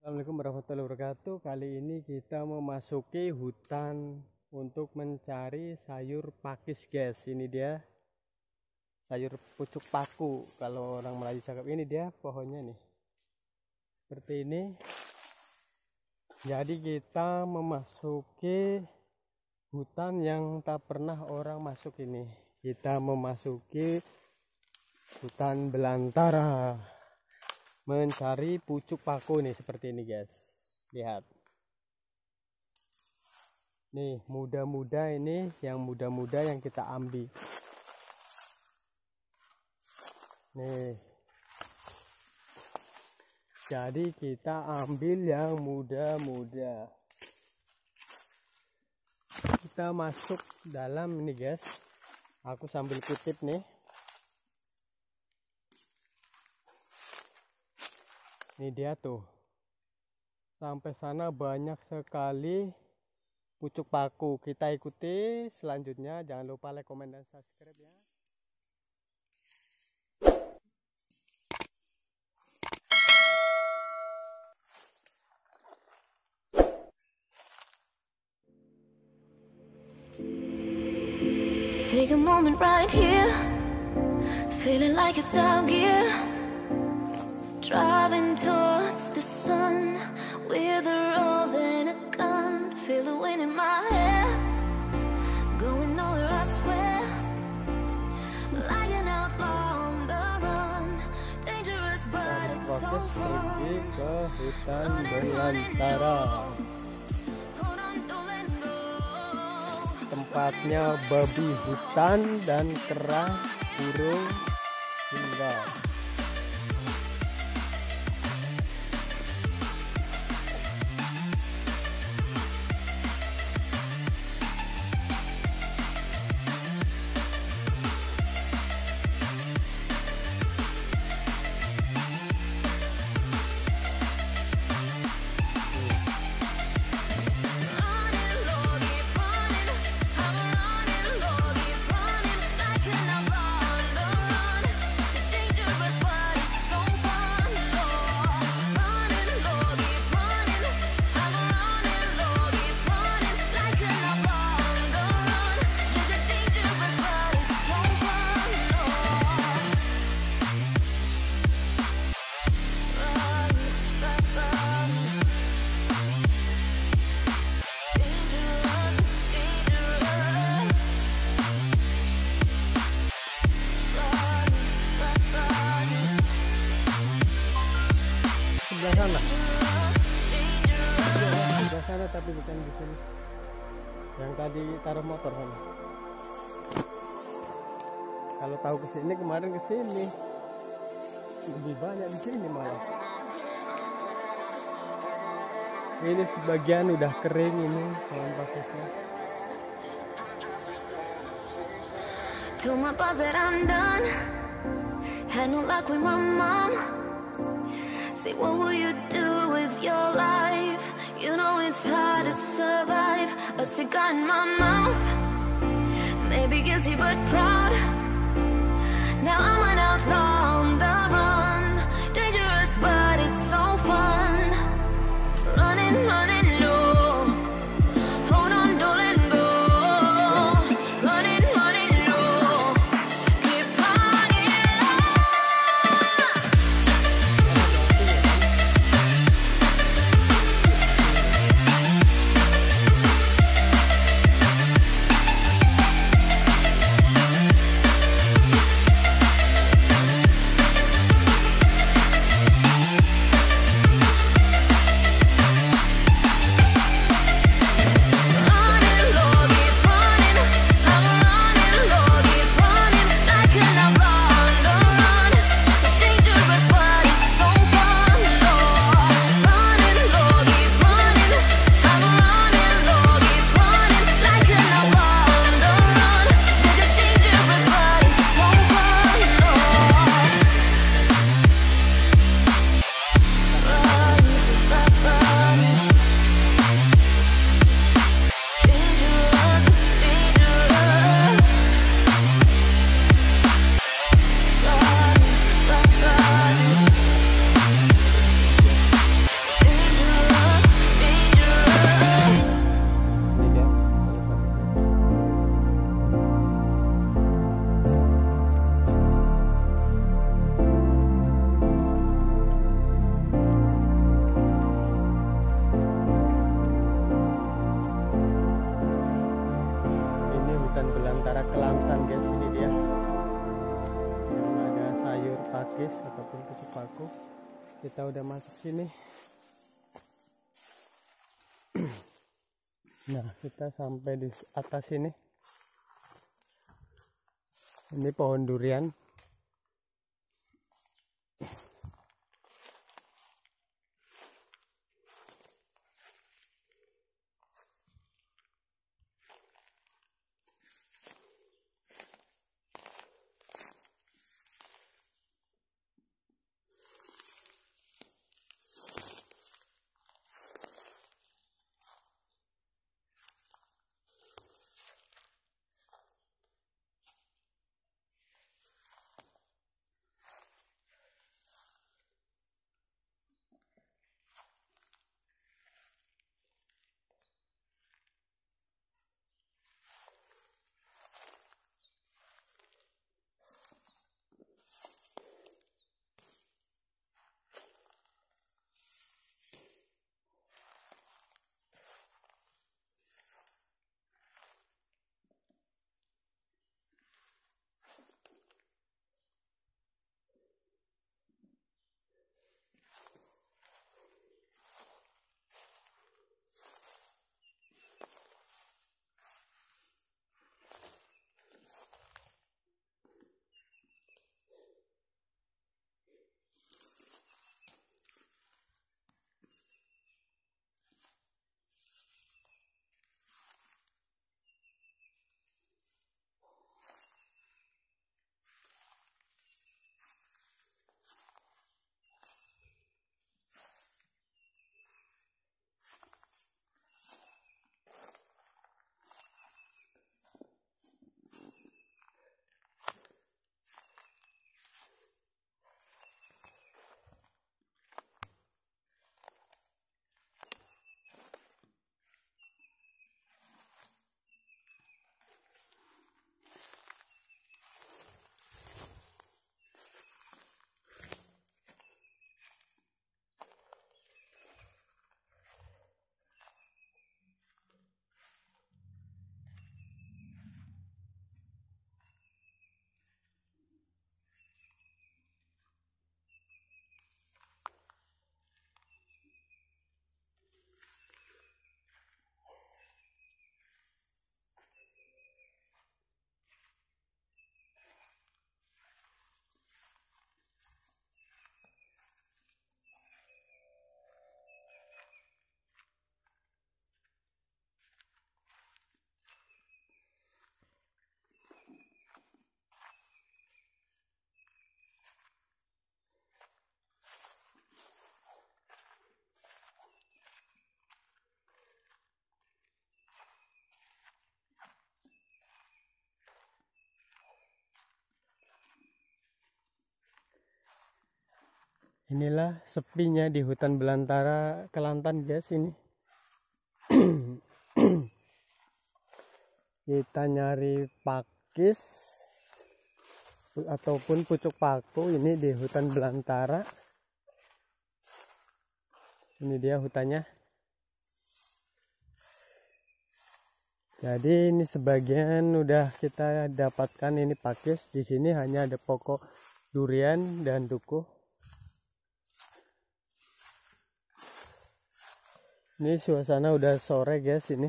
Assalamualaikum warahmatullahi wabarakatuh. Kali ini kita memasuki hutan untuk mencari sayur pakis, guys. Ini dia sayur pucuk paku. Kalau orang Melayu cakap, ini dia pohonnya nih. Seperti ini. Jadi kita memasuki hutan yang tak pernah orang masuk ini. Kita memasuki hutan belantara. Mencari pucuk paku nih, seperti ini, guys. Lihat nih, muda-muda ini, yang muda-muda yang kita ambil nih. Jadi kita ambil yang muda-muda, kita masuk dalam ini, guys. Aku sambil kutip nih. Ini dia tuh, sampai sana banyak sekali pucuk paku. Kita ikuti selanjutnya. Jangan lupa like, komen, dan subscribe ya. Take a moment right here, feeling like it's out gear. Driving towards the sun with a rose and a gun. Feel the wind in my hair, going nowhere I swear. Like an outlaw on the run, dangerous but it's so fun. Pergi ke hutan belantara. Hold on, don't let go. Tempatnya babi hutan dan kera burung tinggal. Sebelah sana. Sebelah sana, tapi bukan di sini. Yang tadi taruh motor sana. Kalau tahu ke sini, kemarin ke sini. Lebih banyak di sini malah. Ini sebagian udah kering ini pohon pakisnya. Told my boss that I'm done. Had no luck with my mom. Say, what will you do with your life? You know it's hard to survive. A cigar in my mouth, maybe guilty but proud. Now I'm an outlaw on the run, dangerous but it's so fun. Running, running low. Hold on, don't let go. Running, running low. Keep running low. pakis ataupun pucuk paku. Kita udah masuk sini. Nah, kita sampai di atas sini. Ini pohon durian. Inilah sepinya di hutan belantara Kelantan, guys. Ini kita nyari pakis ataupun pucuk paku ini di hutan belantara. Ini dia hutannya. Jadi ini sebagian udah kita dapatkan ini pakis. Di sini hanya ada pokok durian dan dukuh. Ini suasana udah sore, guys. Ini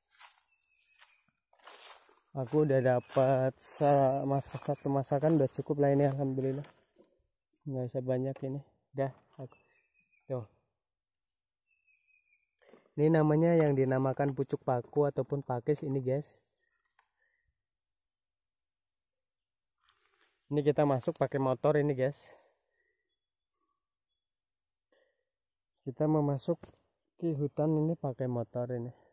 aku udah dapat satu masakan, udah cukup lah ini, alhamdulillah. Nggak usah banyak ini, udah aku. Tuh. Ini namanya yang dinamakan pucuk paku ataupun pakis ini, guys. Ini kita masuk pakai motor ini, guys. Kita mau masuk ke hutan ini pakai motor ini.